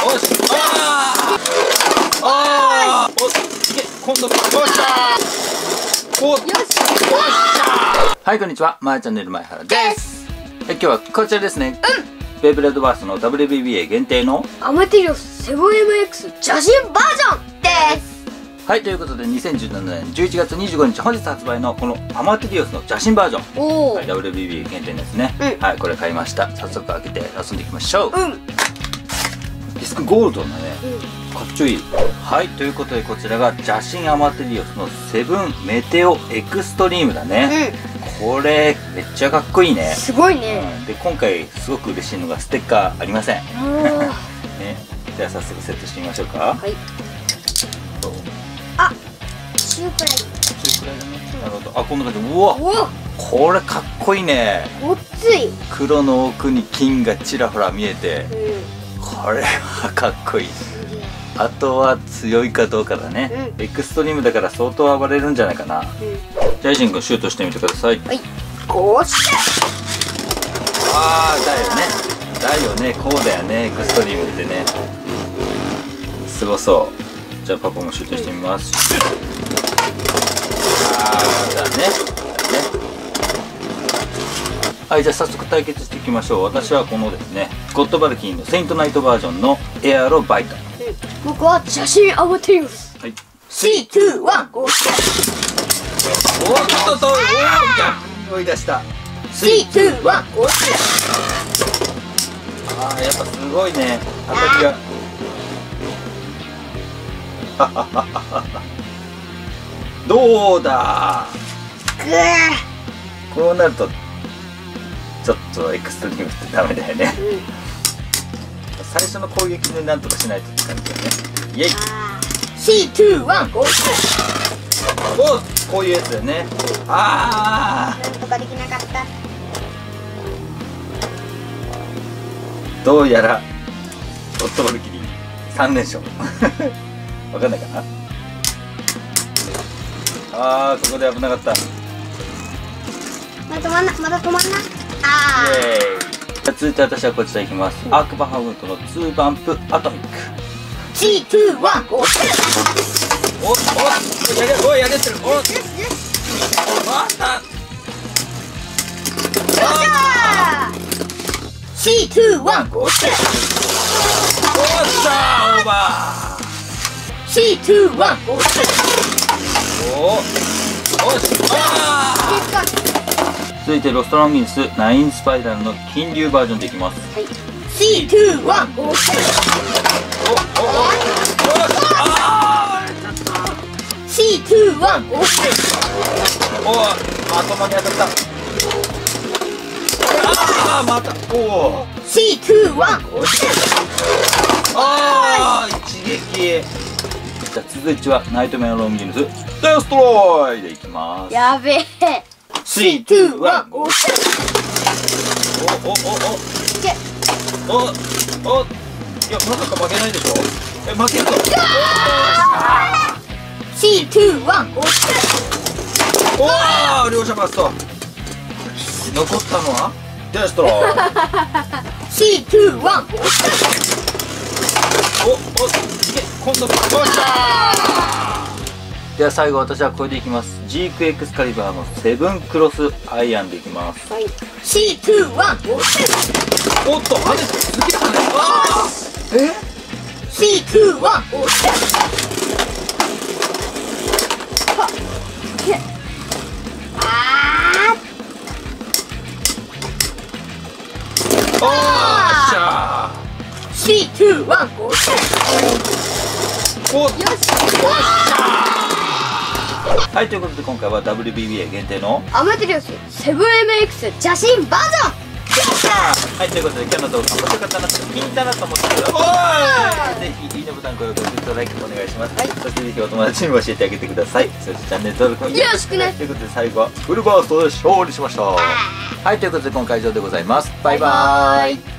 おし、あー、お、いけ、今度、よっしゃー。お、よっしゃー。はい、こんにちは、まーチャンネル前原です。今日はこちらですね。ベイブレードバースの WBBA 限定のアマテリオスセブン MX 写真バージョンです。 はい、ということで2017年11月25日本日発売のこのアマテリオスの写真バージョン、はい、WBBA 限定ですね、はい、これ買いました。早速開けて遊んでいきましょう。ディスクゴールドのね、かっちょいい。はい、ということでこちらが邪神アマテリオスのセブンメテオエクストリームだね。これめっちゃかっこいいね。すごいね。で今回すごく嬉しいのがステッカーありません。ね、じゃあ早速セットしてみましょうか。はい。あ、中くらい。中くらいだね。なるほど。あ、こんな感じ。うわ。これかっこいいね。ごっつい。黒の奥に金がちらほら見えて、これはかっこいい。あとは強いかどうかだね。エクストリームだから相当暴れるんじゃないかな。じゃあ、イジン君シュートしてみてください。はい。こうして。ああ、だよね。だよね。こうだよね。エクストリームってね。すごそう。じゃあパパもシュートしてみます。ああ、だね。はい、じゃあ早速対決していきましょう。私はこのですね、スコット・バルキンのセイントナイトバージョンのエアロバイト。 僕は写真アマテリオス。はい。3、2、1、ゴー。 おっとと、おお、追い出した。 3、2、1、ゴー。 ああ、やっぱすごいね。当たりが。どうだ。こうなるとちょっとエクストリームってダメだよね。最初の攻撃でなんとかしないとって感じだよね。イエイ。3、2、1、ゴー。お、こういうやつだよね。ああ、なんとかできなかった。どうやらゴッドバルキリー3連勝。わかんないかな。ああ、ここで危なかった。まだ止まんな、まだ止まんな。ああ。続いて私はこちらいきます。アークバハムートの2バンプアトミック。3、2、1、ゴー。お、やれてる。お、よし。あった。よっしゃー。3、2、1、ゴー。おっしゃー、オーバー。3、2、1、ゴー。おし、あー。続いてロストロンギンス9スパイラルの金龍バージョンでいきます。はい。3、2、1、ゴー。3、2、1、ゴー。お、頭に当たった。ああ、また。おお。3、2、1、ゴー。ああ、一撃。じゃあ続いてはナイトメアロンギンズデストロイでいきます。やべえ。3、2、1、ゴー。お、いや、まさか負けないでしょ。負けるぞ。3、2、1、ゴー。おお、両者バスト。残ったのはデストロイ。3、2、1、ゴー。お、いけ、今度、よっしゃー。では最後私はこれでいきます。ジークエクスカリバーのセブンクロスアイアンでいきます。はい。3、2、1、ゴー。おっと、跳ねて、すげえ跳ね。ああ。3、2、1、ゴー。おっしゃー。3、2、1、ゴー。お、よし。はい、ということで今回は WBBA 限定のアマテリオスセブン MX 写真バージョン。 はい、ということで今日の動画面白かったな、気に入ったなと思ったらぜひいいねボタン、高評価、グッドライクお願いします。はい、そしてぜひお友達にも教えてあげてください。そしてチャンネル登録もよろしくね。ということで最後はフルバーストで勝利しました。はい、ということで今回は以上でございます。バイバーイ。